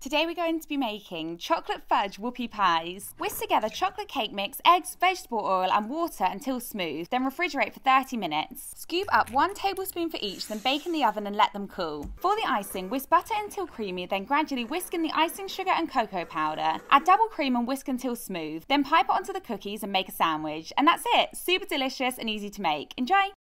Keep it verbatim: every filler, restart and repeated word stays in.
Today we're going to be making chocolate fudge whoopie pies. Whisk together chocolate cake mix, eggs, vegetable oil and water until smooth, then refrigerate for thirty minutes. Scoop up one tablespoon for each, then bake in the oven and let them cool. For the icing, whisk butter until creamy, then gradually whisk in the icing sugar and cocoa powder. Add double cream and whisk until smooth, then pipe it onto the cookies and make a sandwich. And that's it! Super delicious and easy to make. Enjoy!